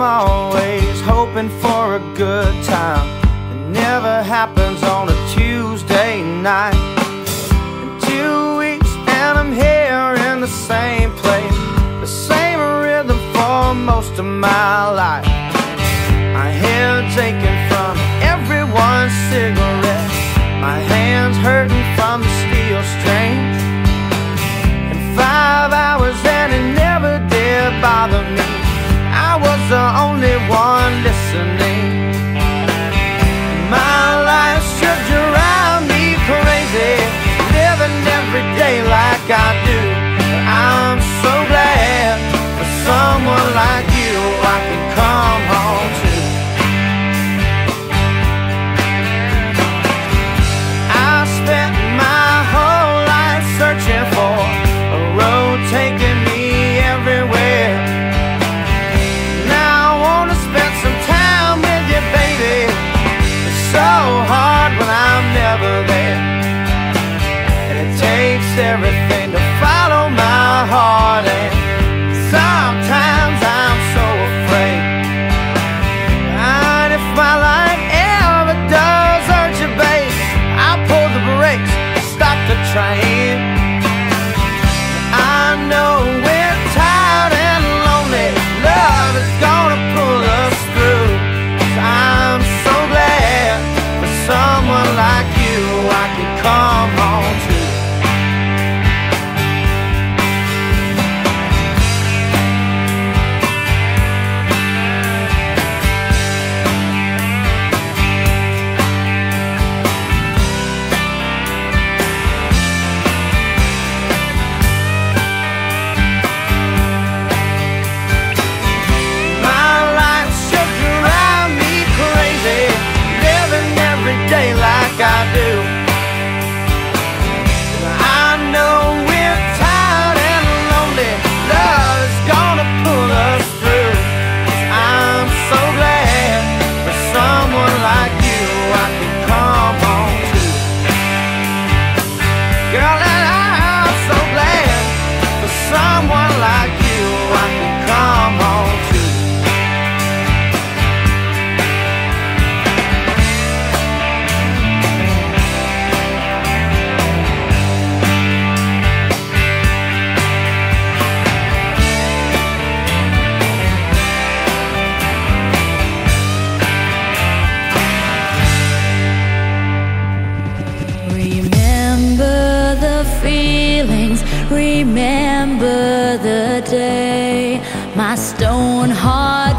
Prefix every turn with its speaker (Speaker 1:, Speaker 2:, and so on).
Speaker 1: always hoping for a good time. It never happens on a Tuesday night. In 2 weeks and I'm here in the same place, the same rhythm for most of my life. My head aching from everyone's cigarettes, my hands hurting from the steel strings. And 5 hours and it never did bother me, I was the only one listening. My life should drive me crazy, living every day like I do. But I'm so glad for someone like you I can come home to. I spent my whole life searching for a road taking me everywhere. Now I wanna spend some time with you, baby. It's so hard when I'm never there, and it takes everything to follow my heart. And sometimes I'm so afraid, and if my life ever does hurt you, babe, I'll pull the brakes, stop the train. I know we're tired and lonely, love is gonna pull us through. 'Cause I'm so glad for someone like you I can come home to. I do. I know we're tired and lonely, love is gonna pull us through. 'Cause I'm so glad for someone like you I can come home to. Girl, and I'm so glad for someone like you I can come home to.
Speaker 2: Remember the day my stone heart